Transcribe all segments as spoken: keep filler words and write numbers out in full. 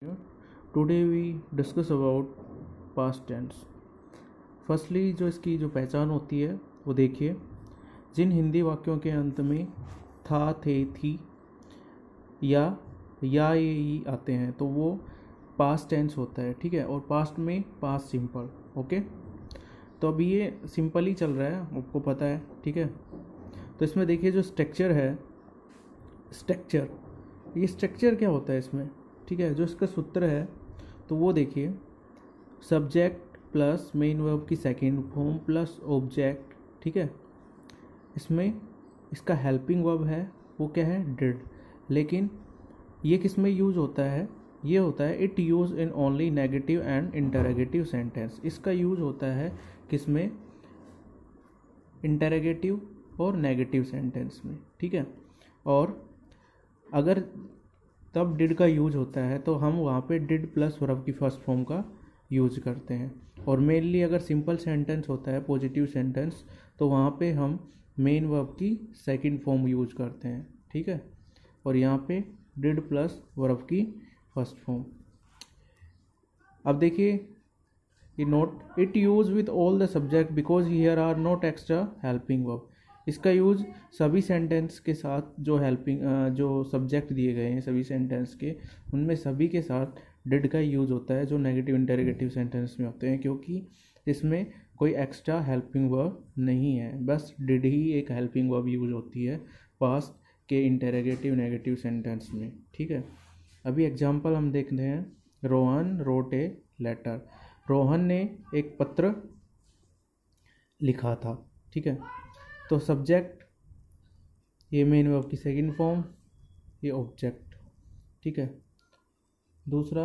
Today we discuss about past tense. Firstly जो इसकी जो पहचान होती है वो देखिए, जिन हिंदी वाक्यों के अंत में था, थे, थी या या ये ई आते हैं तो वो पास्ट टेंस होता है, ठीक है। और पास्ट में पास्ट सिंपल, ओके। तो अभी ये सिंपल ही चल रहा है, आपको पता है, ठीक है। तो इसमें देखिए जो स्ट्रक्चर है, स्ट्रक्चर ये स्ट्रक्चर क्या होता है इसमें, ठीक है। जो इसका सूत्र है तो वो देखिए, सब्जेक्ट प्लस मेन वर्ब की सेकंड फॉर्म प्लस ऑब्जेक्ट, ठीक है। इसमें इसका हेल्पिंग वर्ब है वो क्या है, डिड। लेकिन ये किस में यूज होता है, ये होता है it use in only negative and interrogative sentence. इसका यूज होता है किस में, इंटरोगेटिव और नेगेटिव सेंटेंस में, ठीक है। और अगर तब डिड का यूज होता है तो हम वहाँ पे डिड प्लस वर्ब की फर्स्ट फॉर्म का यूज करते हैं। और मेनली अगर सिंपल सेंटेंस होता है, पॉजिटिव सेंटेंस, तो वहाँ पे हम मेन वर्ब की सेकंड फॉर्म यूज करते हैं, ठीक है। और यहाँ पे डिड प्लस वर्ब की फर्स्ट फॉर्म। अब देखिए ये note, it use with all the subject because here are not extra helping verb. इसका यूज सभी सेंटेंस के साथ जो हेल्पिंग जो सब्जेक्ट दिए गए हैं सभी सेंटेंस के, उनमें सभी के साथ डिड का यूज होता है जो नेगेटिव इंटरोगेटिव सेंटेंस में होते हैं, क्योंकि इसमें कोई एक्स्ट्रा हेल्पिंग वर्ब नहीं है, बस डिड ही एक हेल्पिंग वर्ब यूज होती है पास्ट के इंटरोगेटिव नेगेटिव सेंटेंस में, ठीक है। अभी एग्जांपल हम देखते हैं, Rohan wrote a letter. Rohan ने एक पत्र लिखा था, ठीक है। तो सब्जेक्ट ये मेन वर्ब की सेकंड फॉर्म, ये ऑब्जेक्ट, ठीक है। दूसरा,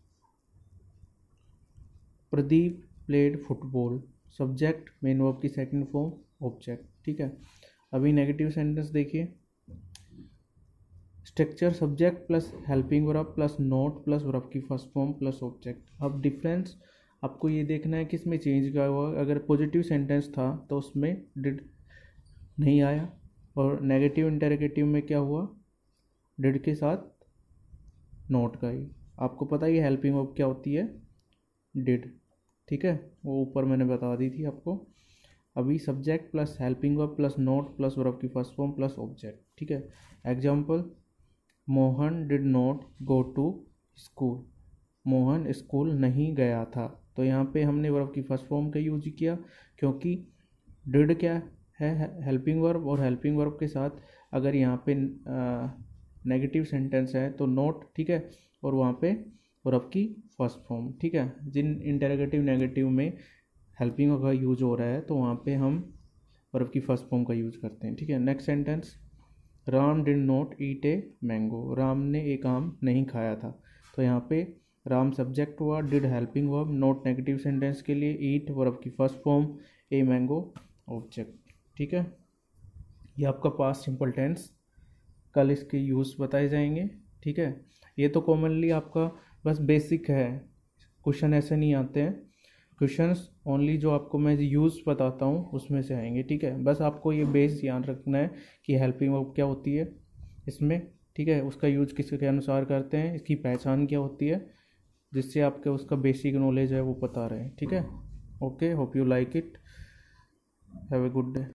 Pradeep played football. Subject main verb की सेकंड फॉर्म, ऑब्जेक्ट, ठीक है। अभी नेगेटिव सेंटेंस देखिए, structure subject plus helping verb plus not plus verb की फर्स्ट फॉर्म प्लस ऑब्जेक्ट। अब डिफरेंस आपको ये देखना है कि इसमें चेंज क्या हुआ। अगर पॉजिटिव सेंटेंस था तो उसमें डिड नहीं आया, और नेगेटिव इंटरोगेटिव में क्या हुआ, डिड के साथ नोट का ही। आपको पता है ये हेल्पिंग वर्ब क्या होती है, डिड, ठीक है। वो ऊपर मैंने बता दी थी आपको। अभी subject plus helping verb plus not plus verb की फर्स्ट फॉर्म प्लस ऑब्जेक्ट, ठीक है। Example, Mohan did not go to school. Mohan school नहीं गया था। तो यहाँ पे हमने वर्ब की फर्स्ट फॉर्म का यूज किया, क्योंकि डिड क्या है, हेल्पिंग वर्ब, और हेल्पिंग वर्ब के साथ अगर यहाँ पे नेगेटिव सेंटेंस है तो नोट, ठीक है। और वहाँ पे वर्ब की फर्स्ट फॉर्म, ठीक है। जिन इंटरोगेटिव नेगेटिव में हेल्पिंग वर्ब का यूज हो रहा है तो वहाँ पे हम वर्ब की फर्स्ट फॉर्म का यूज करते हैं, ठीक है। Next sentence, Ram did not eat a mango. Ram ने एक आम नहीं खाया था। तो यहाँ पे राम सब्जेक्ट हुआ, did helping verb, not negative sentence के लिए, ईट वर्ब की first form, a mango object, ठीक है। ये आपका पास्ट सिंपल टेंस। कल इसके यूज़ बताए जाएंगे, ठीक है। ये तो कॉमनली आपका बस बेसिक है, क्वेश्चन ऐसे नहीं आते हैं। क्वेश्चंस ओनली जो आपको मैं यूज़ बताता हूँ उसमें से आएंगे, ठीक है। बस आपको ये बेस याद रखना है कि हेल्पिंग वर्ब क्या होती है इसमें, ठीक है। उसका यूज किसके अनुसार करते हैं, इसकी पहचान क्या होती है, जिससे आपके उसका बेसिक नॉलेज है वो पता रहे, ठीक है। Okay, hope you like it, have a good day.